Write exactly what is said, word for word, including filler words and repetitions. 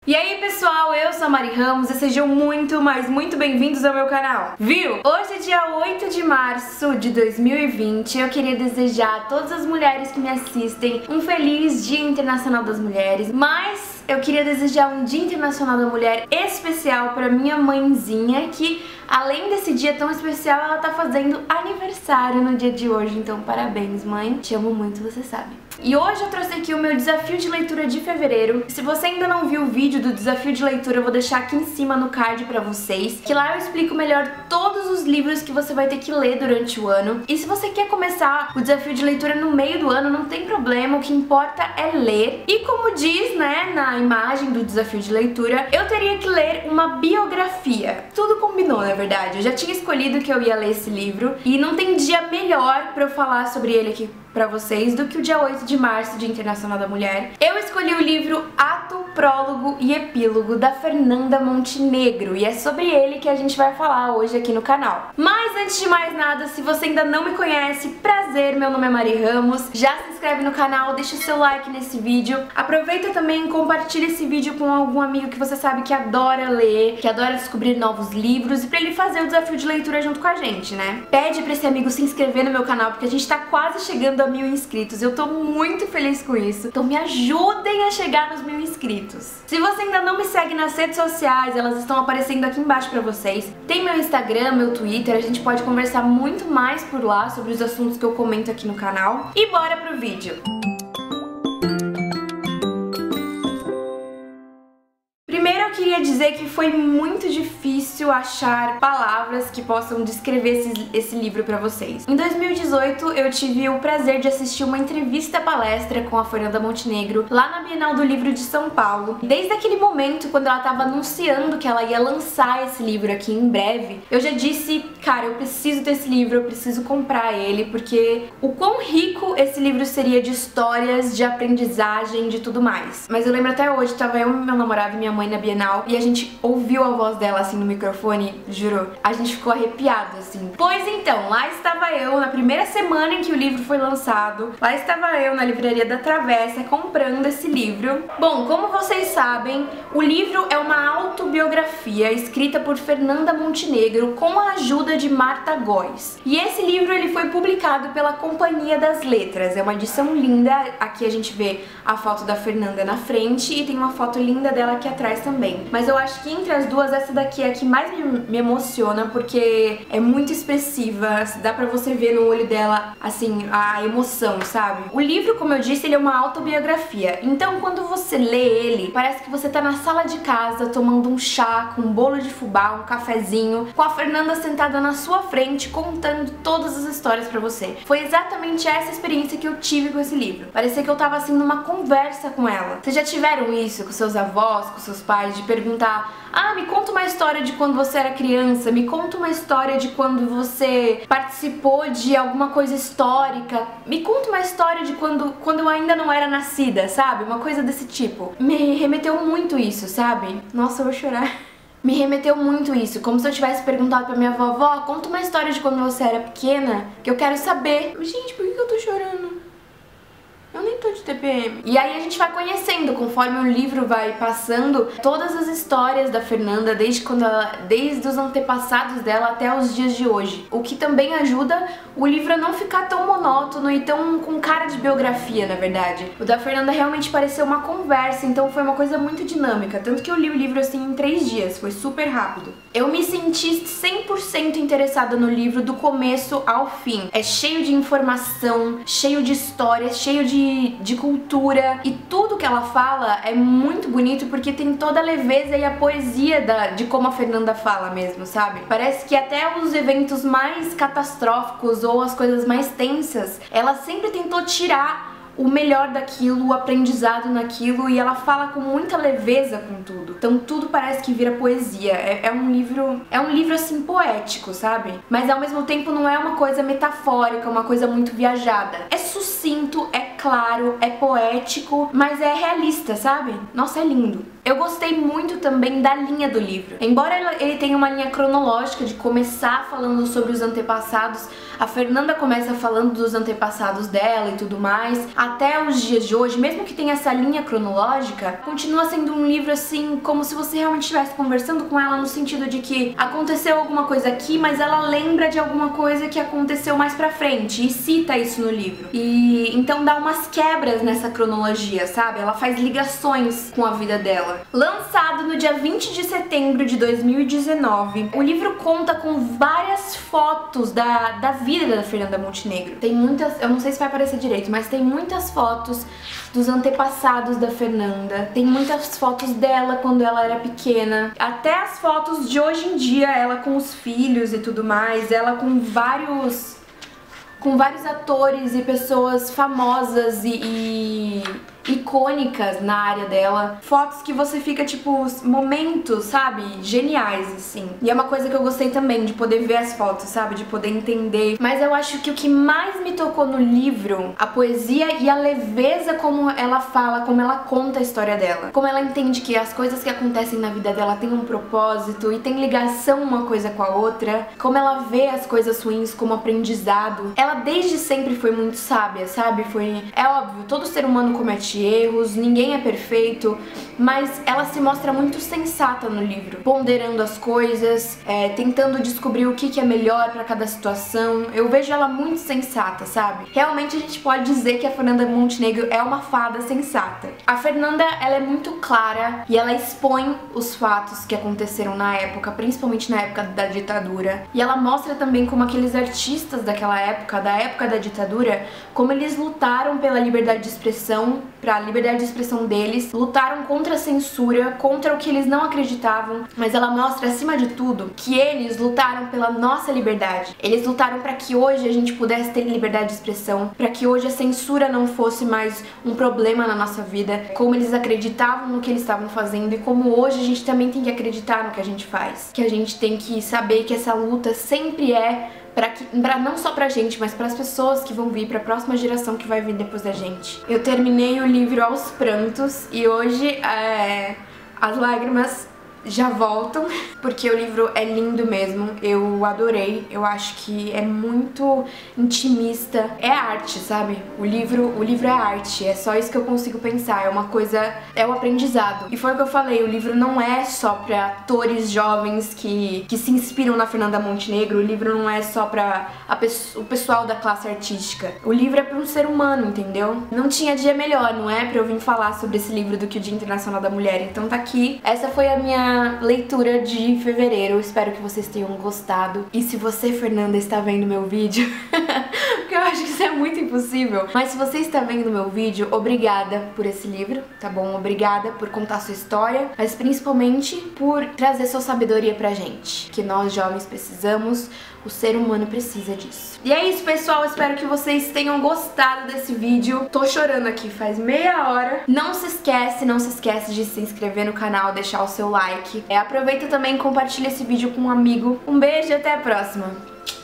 E aí pessoal, eu sou a Mari Ramos e sejam muito, mas muito bem-vindos ao meu canal. Viu? Hoje é dia oito de março de dois mil e vinte e eu queria desejar a todas as mulheres que me assistem um feliz Dia Internacional das Mulheres, mas eu queria desejar um Dia Internacional da Mulher especial para minha mãezinha, que além desse dia tão especial, ela tá fazendo aniversário no dia de hoje, então parabéns mãe, te amo muito, você sabe. E hoje eu trouxe aqui o meu desafio de leitura de fevereiro. Se você ainda não viu o vídeo do desafio de leitura, eu vou deixar aqui em cima no card pra vocês, que lá eu explico melhor todos os livros que você vai ter que ler durante o ano. E se você quer começar o desafio de leitura no meio do ano, não tem problema, o que importa é ler. E como diz, né, na imagem do desafio de leitura, eu teria que ler uma biografia. Tudo combinou, na verdade. Eu já tinha escolhido que eu ia ler esse livro e não tem dia melhor pra eu falar sobre ele aqui pra vocês do que o dia oito de março, Dia Internacional da Mulher. Eu escolhi o livro Ato, Prólogo e Epílogo, da Fernanda Montenegro, e é sobre ele que a gente vai falar hoje aqui no canal. Mas antes de mais nada, se você ainda não me conhece, prazer, meu nome é Mari Ramos, já se inscreve no canal, deixa o seu like nesse vídeo, aproveita também e compartilha esse vídeo com algum amigo que você sabe que adora ler, que adora descobrir novos livros, e pra ele fazer o desafio de leitura junto com a gente, né? Pede pra esse amigo se inscrever no meu canal, porque a gente tá quase chegando a mil inscritos, eu tô muito feliz com isso, então me ajudem a chegar nos mil inscritos. Se você ainda não me segue nas redes sociais, elas estão aparecendo aqui embaixo pra vocês. Tem meu Instagram, meu Twitter, a gente pode conversar muito mais por lá sobre os assuntos que eu comento aqui no canal. E bora pro vídeo! Eu queria dizer que foi muito difícil achar palavras que possam descrever esse, esse livro pra vocês. Em dois mil e dezoito eu tive o prazer de assistir uma entrevista palestra com a Fernanda Montenegro lá na Bienal do Livro de São Paulo. Desde aquele momento, quando ela estava anunciando que ela ia lançar esse livro aqui em breve, eu já disse, cara, eu preciso desse livro, eu preciso comprar ele, porque o quão rico esse livro seria de histórias, de aprendizagem, de tudo mais. Mas eu lembro até hoje, tava eu, meu namorado e minha mãe na Bienal, e a gente ouviu a voz dela assim no microfone, juro, a gente ficou arrepiado assim. Pois então, lá estava eu na primeira semana em que o livro foi lançado, lá estava eu na livraria da Travessa comprando esse livro. Bom, como vocês sabem, o livro é uma autobiografia escrita por Fernanda Montenegro com a ajuda de Marta Góes. E esse livro ele foi publicado pela Companhia das Letras, é uma edição linda, aqui a gente vê a foto da Fernanda na frente e tem uma foto linda dela aqui atrás também. Mas eu acho que entre as duas, essa daqui é a que mais me, me emociona, porque é muito expressiva, dá pra você ver no olho dela, assim, a emoção, sabe? O livro, como eu disse, ele é uma autobiografia, então quando você lê ele, parece que você tá na sala de casa, tomando um chá, com um bolo de fubá, um cafezinho, com a Fernanda sentada na sua frente, contando todas as histórias pra você. Foi exatamente essa experiência que eu tive com esse livro. Parecia que eu tava, assim, numa conversa com ela. Vocês já tiveram isso com seus avós, com seus pais, de perguntar, ah, me conta uma história de quando você era criança, me conta uma história de quando você participou de alguma coisa histórica, me conta uma história de quando, quando eu ainda não era nascida, sabe? Uma coisa desse tipo. Me remeteu muito isso, sabe? Nossa, eu vou chorar. Me remeteu muito isso, como se eu tivesse perguntado pra minha avó, vó, conta uma história de quando você era pequena, que eu quero saber. Gente, por que eu tô chorando? Eu nem tô de T P M. E aí a gente vai conhecendo, conforme o livro vai passando, todas as histórias da Fernanda, desde quando ela, desde os antepassados dela até os dias de hoje. O que também ajuda o livro a não ficar tão monótono e tão com cara de biografia, na verdade. O da Fernanda realmente pareceu uma conversa, então foi uma coisa muito dinâmica. Tanto que eu li o livro assim em três dias, foi super rápido. Eu me senti cem por cento interessada no livro do começo ao fim. É cheio de informação, cheio de histórias, cheio de de cultura, e tudo que ela fala é muito bonito porque tem toda a leveza e a poesia da, de como a Fernanda fala mesmo, sabe? Parece que até os eventos mais catastróficos ou as coisas mais tensas, ela sempre tentou tirar o melhor daquilo, o aprendizado naquilo, e ela fala com muita leveza com tudo. Então tudo parece que vira poesia. É, é um livro, é um livro assim poético, sabe? Mas ao mesmo tempo não é uma coisa metafórica, uma coisa muito viajada. É sucinto, é claro, é poético, mas é realista, sabe? Nossa, é lindo. Eu gostei muito também da linha do livro. Embora ele tenha uma linha cronológica de começar falando sobre os antepassados, a Fernanda começa falando dos antepassados dela e tudo mais, até os dias de hoje, mesmo que tenha essa linha cronológica, continua sendo um livro assim, como se você realmente estivesse conversando com ela, no sentido de que aconteceu alguma coisa aqui, mas ela lembra de alguma coisa que aconteceu mais pra frente e cita isso no livro. E então dá umas quebras nessa cronologia, sabe? Ela faz ligações com a vida dela. Lançado no dia vinte de setembro de dois mil e dezenove, o livro conta com várias fotos da, da vida da Fernanda Montenegro. Tem muitas, eu não sei se vai aparecer direito, mas tem muitas fotos dos antepassados da Fernanda, tem muitas fotos dela quando ela era pequena, até as fotos de hoje em dia, ela com os filhos e tudo mais, ela com vários com vários atores e pessoas famosas e, e icônicas na área dela. Fotos que você fica, tipo, momentos, sabe? Geniais, assim. E é uma coisa que eu gostei também, de poder ver as fotos, sabe? De poder entender. Mas eu acho que o que mais me tocou no livro, a poesia e a leveza como ela fala, como ela conta a história dela. Como ela entende que as coisas que acontecem na vida dela têm um propósito e tem ligação uma coisa com a outra. Como ela vê as coisas ruins como aprendizado. Ela desde sempre foi muito sábia, sabe? Foi... É óbvio, todo ser humano comete erros, ninguém é perfeito, mas ela se mostra muito sensata no livro, ponderando as coisas, é, tentando descobrir o que, que é melhor pra cada situação. Eu vejo ela muito sensata, sabe? Realmente a gente pode dizer que a Fernanda Montenegro é uma fada sensata. A Fernanda, ela é muito clara e ela expõe os fatos que aconteceram na época, principalmente na época da ditadura, e ela mostra também como aqueles artistas daquela época, da época da ditadura, como eles lutaram pela liberdade de expressão, pra liberdade de expressão deles, lutaram contra a censura, contra o que eles não acreditavam, mas ela mostra, acima de tudo, que eles lutaram pela nossa liberdade. Eles lutaram para que hoje a gente pudesse ter liberdade de expressão, para que hoje a censura não fosse mais um problema na nossa vida, como eles acreditavam no que eles estavam fazendo e como hoje a gente também tem que acreditar no que a gente faz. Que a gente tem que saber que essa luta sempre é Pra, que, pra não só pra gente, mas pras pessoas que vão vir, pra próxima geração que vai vir depois da gente. Eu terminei o livro aos prantos e hoje é, as lágrimas já voltam, porque o livro é lindo mesmo, eu adorei, eu acho que é muito intimista, é arte, sabe? O livro, o livro é arte, é só isso que eu consigo pensar, é uma coisa, é um aprendizado. E foi o que eu falei, o livro não é só pra atores jovens que, que se inspiram na Fernanda Montenegro, o livro não é só pra a, o pessoal da classe artística, o livro é pra um ser humano, entendeu? Não tinha dia melhor, não é, pra eu vir falar sobre esse livro do que o Dia Internacional da Mulher, então tá aqui, essa foi a minha leitura de fevereiro, espero que vocês tenham gostado. E se você, Fernanda, está vendo meu vídeo, porque eu acho que isso é muito impossível, mas se você está vendo meu vídeo, obrigada por esse livro, tá bom? Obrigada por contar sua história, mas principalmente por trazer sua sabedoria pra gente, que nós jovens precisamos, o ser humano precisa disso. E é isso, pessoal, espero que vocês tenham gostado desse vídeo. Tô chorando aqui faz meia hora. Não se esquece, não se esquece de se inscrever no canal, deixar o seu like. É, aproveita também e compartilha esse vídeo com um amigo. Um beijo e até a próxima.